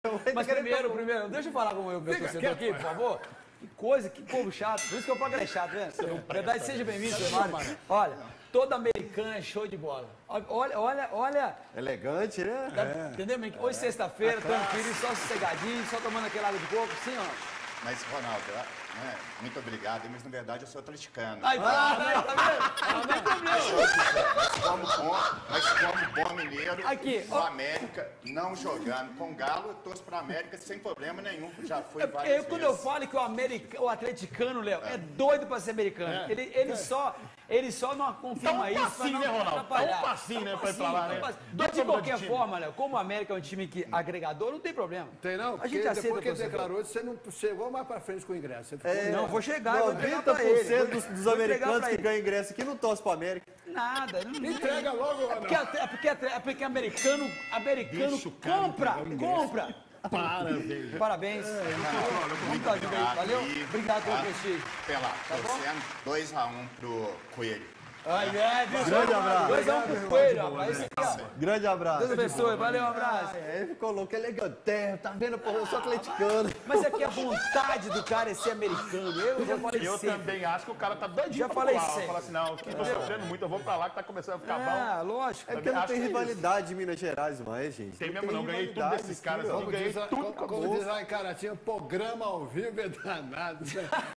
Mas primeiro, deixa eu falar com o meu torcedor aqui, por favor. Que coisa, que povo chato. Por isso que eu falo que ele é chato, né? Verdade, seja bem-vindo, seu Mário. Olha, todo americano é show de bola. Olha. Elegante, né? Entendeu? Hoje, sexta-feira, tranquilo, só sossegadinho, só tomando aquela água de coco, sim, ó. Mas, Ronaldo, muito obrigado, mas na verdade eu sou atleticano. Aí, tá vendo? Não tem problema. Mas como bom mineiro, Aqui, o América, não jogando com o Galo, eu torço pra América sem problema nenhum, já fui várias vezes. Quando eu falo que o atleticano, Léo, é doido pra ser americano. Ele só não confirma isso. Tá um passinho, né, Ronaldo? Tá um passinho, né, pra ir pra lá, né? Mas de qualquer forma, Léo, como o América é um time agregador, não tem problema. Tem não? A gente aceita depois que ele você. declarou isso, você não chegou mais pra frente com o ingresso. Você ficou... Não, vou chegar, vou entregar pra ele. 90% dos americanos que ganham ingresso aqui não torcem pro América. Nada. Entrega logo, Ronaldo. Porque americano compra. Parabéns. Muito obrigado. Valeu. Obrigado pelo prestígio. Pela, torcendo 2-1 pro Coelho. Grande abraço. 2-1 pro Coelho, rapaz. Esse aqui, ó. Grande abraço. Deus abençoe. Valeu, um abraço. Ele ficou louco, elegante, tá vendo? Pô, eu sou atleticano. Mas é que a vontade do cara é ser americano. Eu já falei Eu sempre. também acho que o cara tá doidinho Já pra falei pular. sempre. Fala assim, não, aqui tô sofrendo muito, eu vou pra lá que tá começando a ficar bom. Lógico. É porque não acho tem que é rivalidade em Minas Gerais mais, gente. Tem mesmo não, ganhei tudo rivalidade desses aqui, caras ó. aqui, ganhei tudo com a Como diz lá em Caratinga, programa ao vivo é danado.